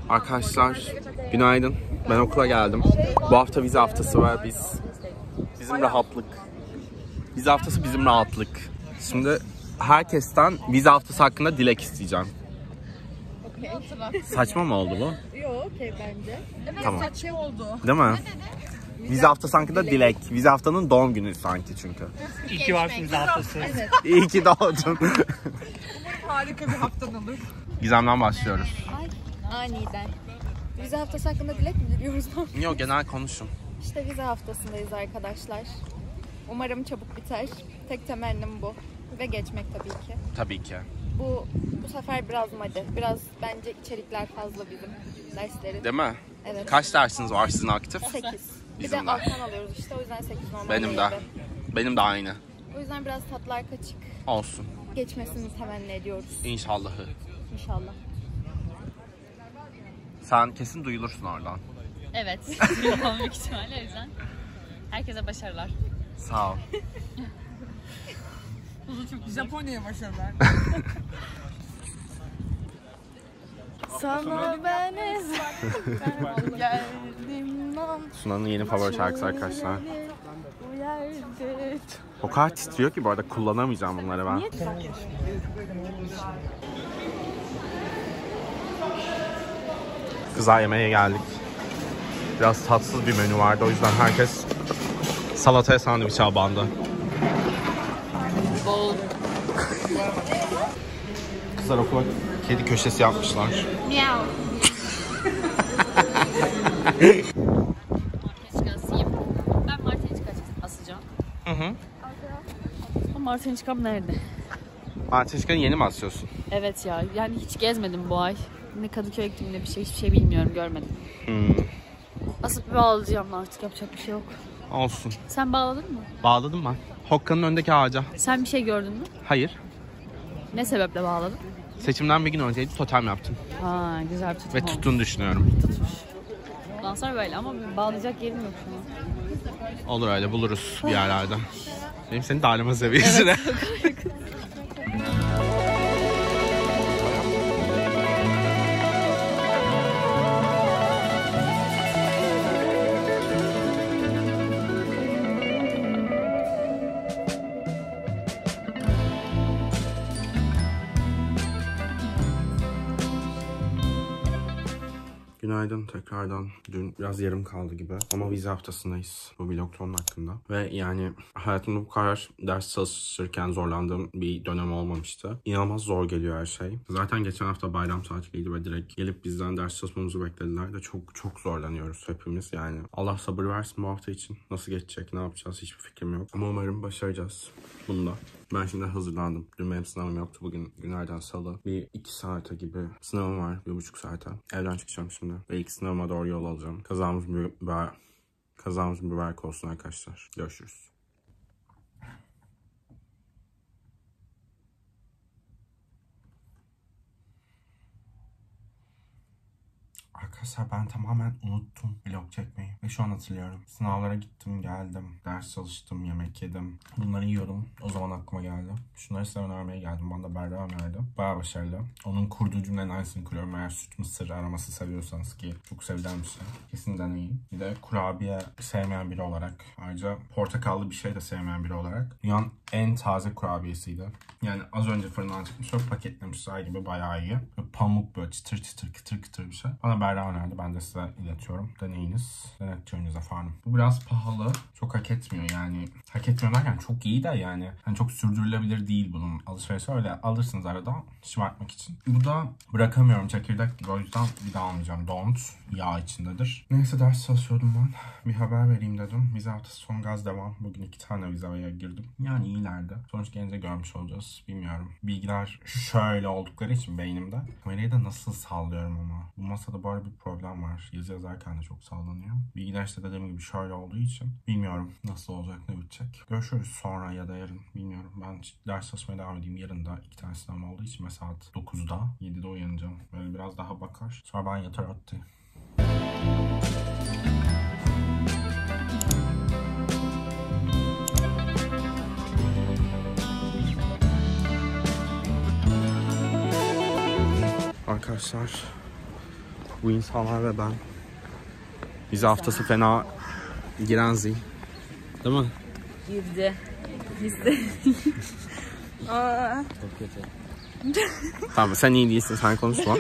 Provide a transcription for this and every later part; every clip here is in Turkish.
Arkadaşlar günaydın. Ben okula geldim. Bu hafta vize haftası var. Bizim rahatlık. Vize haftası bizim rahatlık. Şimdi herkesten vize haftası hakkında dilek isteyeceğim. Saçma mı oldu bu? Yok, okey bence. Evet, tamam. Saçma oldu. Değil mi? Vize haftası hakkında dilek. Vize haftanın doğum günü sanki çünkü. İyi ki varsın vize haftası. Evet. İyi ki doğdun. Umarım harika bir haftan olur. Gizem'den başlıyoruz. Aniden. Vize haftası hakkında dilek mi diliyoruz? Yok, genel konuşun. İşte vize haftasındayız arkadaşlar. Umarım çabuk biter. Tek temennim bu. Ve geçmek tabii ki. Tabii ki. Bu sefer biraz madi. Biraz bence içerikler fazla bizim derslerin. Değil mi? Evet. Kaç dersiniz var sizin aktif? 8. Bir Bizim de de. alttan alıyoruz işte, o yüzden 8 normal. Benim de. değildi. Benim de aynı. O yüzden biraz tatlar kaçık. Olsun. Geçmesini temenni ediyoruz. İnşallahı. İnşallah. Sen kesin duyulursun oradan. Evet. Büyük ihtimalle, o yüzden. Herkese başarılar. Sağ ol. Japonya'ya başarılar. Sana ben geldim lan. Sunan'ın yeni favori şarkısı arkadaşlar. O kadar titriyor ki bu arada kullanamayacağım bunları ben. Kızlar yemeğe geldik. Biraz tatsız bir menü vardı, o yüzden herkes salataya sandviç abandı. Bol. Kızlar okula kedi köşesi yapmışlar. Miau. Martiniçka asayım. Ben Martiniçka asacağım. Hı hı. Ama Martiniçkam nerede? Martiniçka'nı yeni mi asıyorsun? Evet ya, yani hiç gezmedim bu ay. Ne Kadıköy'e gittim ne bir şey, hiçbir şey bilmiyorum, görmedim. Asıp bağlayacağım artık, yapacak bir şey yok. Olsun. Sen bağladın mı? Bağladım ben. Hokka'nın önündeki ağaca. Sen bir şey gördün mü? Hayır. Ne sebeple bağladın? Seçimden bir gün önceydi, totem yaptım. Ha, güzel bir tutum Ve olmuş. tuttuğunu düşünüyorum. Bundan sonra böyle ama bağlayacak yerim yok şu an. Olur, öyle buluruz bir yerlerde. Benim seni darlama seviyesine. Günaydın tekrardan. Dün biraz yarım kaldı gibi ama vize haftasındayız. Bu vlog onun hakkında. Ve yani hayatımda bu kadar ders çalışırken zorlandığım bir dönem olmamıştı. İnanılmaz zor geliyor her şey. Zaten geçen hafta bayram tatiliydi ve direkt gelip bizden ders çalışmamızı beklediler de çok zorlanıyoruz hepimiz yani. Allah sabır versin bu hafta için. Nasıl geçecek, ne yapacağız hiçbir fikrim yok. Ama umarım başaracağız bunda. Ben şimdi hazırlandım. Dün benim sınavım yoktu. Bugün günlerden salı. Bir 2 saate gibi sınavım var. 1,5 saate. Evden çıkacağım şimdi. Ve ilk sınavıma doğru yol alacağım. Kazamız mübarek olsun arkadaşlar. Görüşürüz. Arkadaşlar ben tamamen unuttum vlog çekmeyi ve şu an hatırlıyorum. Sınavlara gittim, geldim, ders çalıştım, yemek yedim. Bunları yiyordum. O zaman aklıma geldi. Şunları size önermeye geldim. Bana da Berra önerdi. Bayağı başarılı. Onun kurduğu cümlenin aynısını kuruyorum. Eğer süt mısır aroması seviyorsanız, ki çok sevilen bir şey. Kesin deneyin. Bir de kurabiye sevmeyen biri olarak, ayrıca portakallı bir şey de sevmeyen biri olarak dünyanın en taze kurabiyesiydi. Yani az önce fırından çıkmış ve paketlemişler gibi bayağı iyi. Ve pamuk böyle çıtır çıtır kıtır kıtır bir şey. Bana Berra önerdi. Ben de size iletiyorum. Deneyiniz. Denetiyorsunuz efendim. Bu biraz pahalı. Çok hak etmiyor yani. Hak etmiyor derken çok iyi de yani. Hani çok sürdürülebilir değil bunun alışverişi. Öyle alırsınız arada şımartmak için. Bu da bırakamıyorum çekirdek. O yüzden bir daha almayacağım. Don't. Yağ içindedir. Neyse ders çalışıyordum ben. Bir haber vereyim dedim. Vize haftası son gaz devam. Bugün 2 tane vizeye girdim. Yani iyilerdi. Sonuç gelince görmüş olacağız. Bilmiyorum. Bilgiler şöyle oldukları için beynimde. Kamerayı da nasıl sallıyorum ama. Bu masada böyle bir problem var. Yazı yazarken de çok sallanıyor. Bilgiler işte dediğim gibi şöyle olduğu için. Bilmiyorum nasıl olacak, ne bitecek. Görüşürüz sonra ya da yarın. Bilmiyorum. Ben ders çalışmaya devam edeyim. Yarın da 2 tane sınav olduğu için ve saat 9'da 7'de uyanacağım. Böyle biraz daha bakar. Sonra ben yatar attı. Arkadaşlar Bu insanlar ve ben. Bize haftası fena giren zil. Değil mi? Girdi. Gizli. Çok kötü. Tamam sen iyi değilsin, sen konuşma.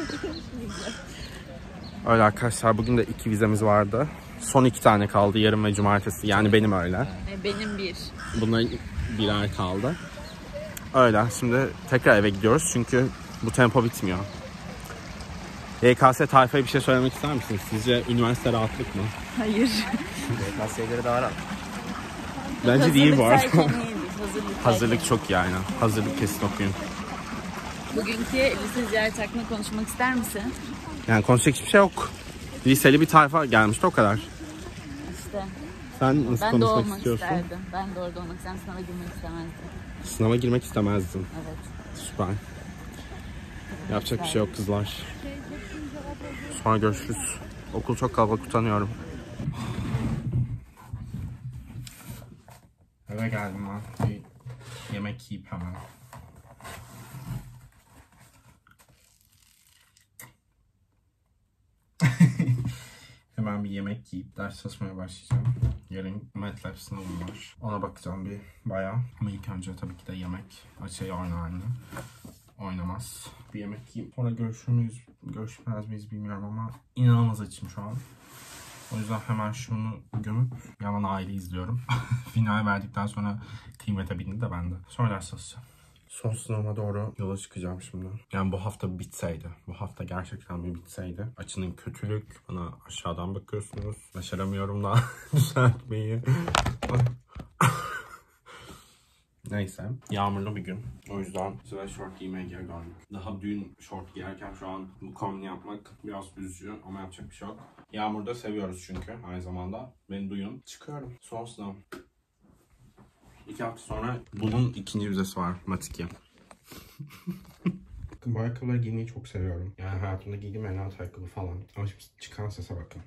Öyle arkadaşlar, bugün de 2 vizemiz vardı. Son 2 tane kaldı, yarın ve cumartesi. Yani benim öyle. Benim bir. Bunların birer kaldı. Öyle, şimdi tekrar eve gidiyoruz çünkü bu tempo bitmiyor. YKS tayfaya bir şey söylemek ister misiniz? Sizce üniversite rahatlık mı? Hayır. YKS'ye göre daha rahat. Bence değil bu arada. Hazırlık. Hazırlık çok iyi aynen. Hazırlık kesin okuyun. Bugünkü lise ziyaret hakkında konuşmak ister misin? Yani konuşacak hiçbir şey yok. Liseli bir tayfa gelmişti, o kadar. İşte. Sen nasıl Ben de konuşmak olmak istiyorsun? isterdim. Ben de orada olmak isterdim. Sınava girmek istemezdim. Sınava girmek istemezdim. Evet. Süper. Yapacak bir şey yok kızlar. Sonra görüşürüz. Okul çok kalabalık, utanıyorum. Eve geldim ben. Bir yemek yiyip hemen. Hemen bir yemek yiyip ders çalışmaya başlayacağım. Yarın MATLAB sınavım var. Ona bakacağım bir bayağı. Ama ilk önce tabii ki de yemek. Açayı oynar oynamaz. Bir yemek yiyip sonra görüşür müyüz, görüşmez miyiz bilmiyorum ama inanılmaz açım şu an. O yüzden hemen şunu gömüp yaman aile izliyorum. Final verdikten sonra kıymete bindi de bende. Sonra ders çalışacağım. Son sınavıma doğru yola çıkacağım şimdi. Yani bu hafta bitseydi. Bu hafta gerçekten bir bitseydi. Açının kötülük. Bana aşağıdan bakıyorsunuz. Başaramıyorum da düzeltmeyi. Neyse. Yağmurlu bir gün. O yüzden sweatshirt giymeye geri döndük. Daha dün şort giyerken şu an bu kombini yapmak biraz üzücü ama yapacak bir şey yok. Yağmurda seviyoruz çünkü aynı zamanda. Beni duyun. Çıkıyorum. Son sınav. 2 hafta sonra bunun 2. vizesi var. Mat 2. Bu ayakkabıları giymeyi çok seviyorum. Yani hayatımda giydiğim en rahat ayakkabı falan. Ama şimdi çıkan sese bakın.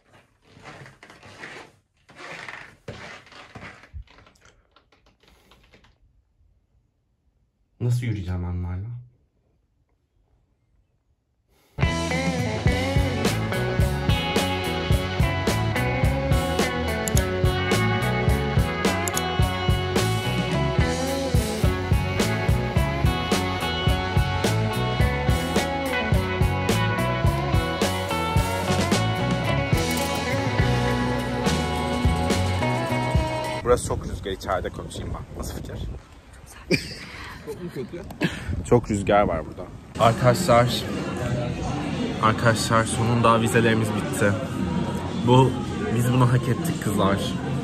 Nasıl yürüyeceğim onlarla? Burası çok rüzgar, içeride konuşayım ben. Nasıl fikir? Çok rüzgar var burada. Arkadaşlar sonunda vizelerimiz bitti. Biz bunu hak ettik kızlar.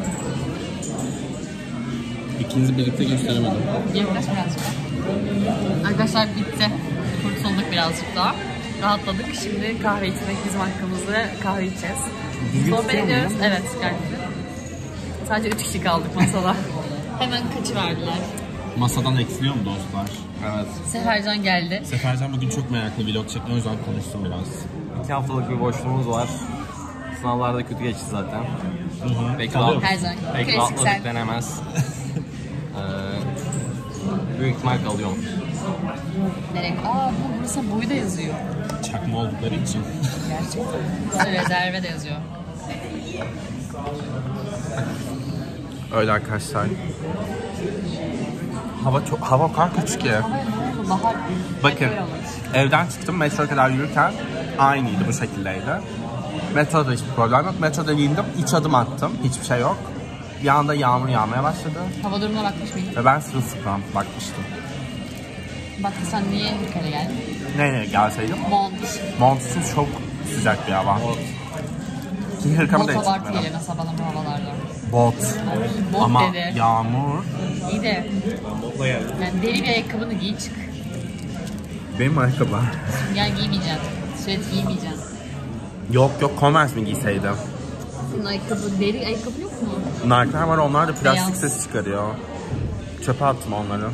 İkinizi birlikte gösteremedim. Yaklaş birazcık. Arkadaşlar bitti. Kurtulduk birazcık daha. Rahatladık. Şimdi kahve içmek bizim hakkımızda, kahve içeceğiz. Sohbet ediyoruz. Evet, gerçekten. Sadece 3 kişi kaldık masada. Hemen kaçıverdiler. Masadan eksiliyor mu dostlar? Evet. Sefercan geldi. Sefercan bugün çok meraklı vlog çekti, o yüzden konuştum biraz. 2 haftalık bir boşluğumuz var. Sınavlarda kötü geçti zaten. Pek Her zaman. pek Klasik rahatladık sen. denemez. Büyük ihtimal kalıyorum. Nereye? Burası boyu da yazıyor. Çakma oldukları için. Gerçekten. Burası rezerve de yazıyor. Öyle arkadaşlar. Hava o kadar kötü ki. Bahar. Bakın, evden çıktım, metroya kadar yürürken aynıydı, bu şekildeydi. Metroda hiçbir problem yok. Metroda indim, 3 adım attım, hiçbir şey yok. Bir anda yağmur yağmaya başladı. Hava durumuna bakmış mıydın? Ve ben sırılsıklam bakmıştım. Baktı sen niye yukarı geldin? Nereye gelseydim? Mont. Montsuz çok sıcak bir hava. Ki hırkamı da Bot abartı içmedim. geliyor sabahın bu havalarda. Bot. Bot Ama dedi. yağmur. İyi de. Yani deri bir ayakkabını giy çık. Benim ayakkabı. Gel giymeyeceksin. Süet giymeyeceksin. Yok Converse mi giyseydim? Senin ayakkabı, deri ayakkabı yok mu? Nike'lar var, onlar da plastik Beyaz. ses çıkarıyor. Çöpe attım onları.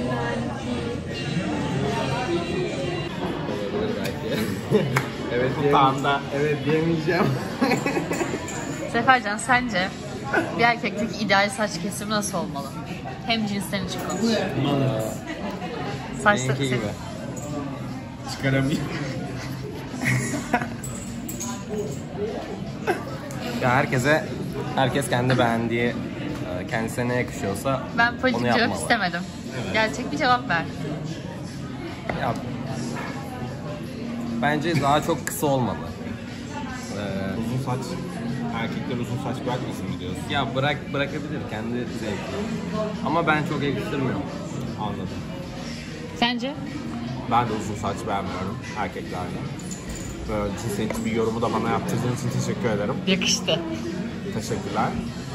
Evet diyemeyeceğim. Sefercan sence bir erkekteki ideal saç kesimi nasıl olmalı? Hem cinsten için konuş. Benimki gibi. Çıkaramıyorum. Ya herkes kendi beğendiği, kendisine ne yakışıyorsa Ben onu politik cevap yapmalı. istemedim. Gerçek bir cevap ver. Ya, bence daha çok kısa olmalı. Uzun saç, erkekler uzun saç bırakmasın mı diyorsun? Ya bırakabilir kendi zevki. Ama ben çok yakıştırmıyorum. Anladım. Sence? Ben de uzun saç beğenmiyorum erkeklerde. Böyle cinsiyetçi bir yorumu da bana yaptırdığın için teşekkür ederim. Yakıştı. Teşekkürler.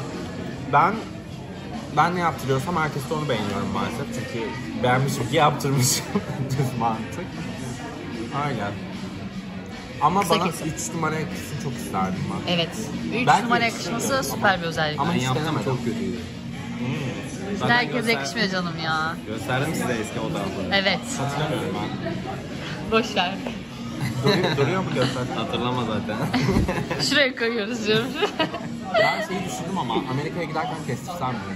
Ben ne yaptırıyorsam herkes de onu beğeniyorum maalesef. Çünkü beğenmişim ki yaptırmışım. Düz mantık. Aynen. Ama Kısa bana kesim. 3 numara yakışsın çok isterdim ben. Evet. 3 Belki numara yakışıyor yakışması ama- süper bir özellik. Ama Ben hiç yaptım, denemedim. çok kötüydü. Zaten Herkese yakışmıyor canım ya. Gösterdim size eski fotoğrafları. Evet. Hatırlamıyorum ben. Boş ver. Duruyor mu göster? Hatırlama zaten. Şuraya koyuyoruz diyorum. Ben şeyi düşündüm ama Amerika'ya giderken kestirsem mi?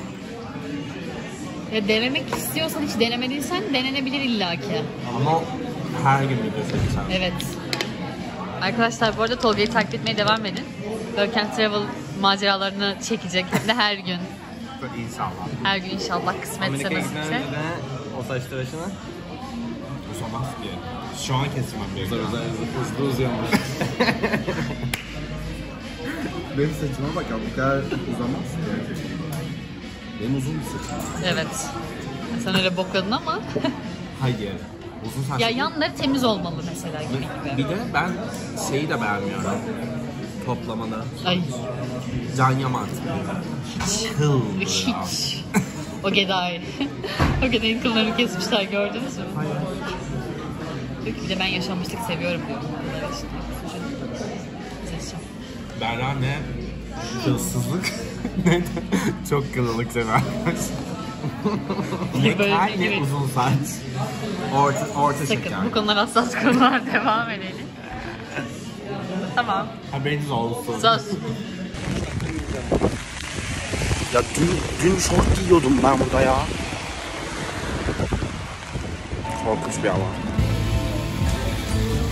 Ya denemek istiyorsan, hiç denemediysen denenebilir illaki. Ama o her gün video çekeceğim. Evet. Arkadaşlar bu arada Tolga'yı takip etmeye devam edin. Work and Travel maceralarını çekecek hem de her gün. İnşallah. Her gün inşallah kısmetse Amerika'ya gitmeden nasipse. önce de o saç tıraşını Uzamaz ki. Şu an kesmem gerekiyor. hızlı uzuyormuş. Benim saçıma bak ya bu kadar uzamaz ki. Benim uzun bir saçım. Evet. Sen öyle bokladın ama. Hayır. Uzun saç. Ya yanları temiz olmalı mesela gibi. Bir de ben şeyi de beğenmiyorum. Toplamada. Ay Can Yaman. Kıl. hiç. O Geday. O Geday'ın kıllarını kesmişler, gördünüz mü? Hayır. Diyor ki bir de ben yaşanmışlık seviyorum diyor. İşte, seçeceğim. Berra ne? Kılsızlık. Ne de çok kılılık severmiş. Böyle Her bir ne gibi. uzun saç. Orta şeker. Sakın bu konular hassas konular, devam edelim. Tamam. Haberiniz olsun. Söz. Ya dün şort giyiyordum ben burada ya. Korkunç bir hava.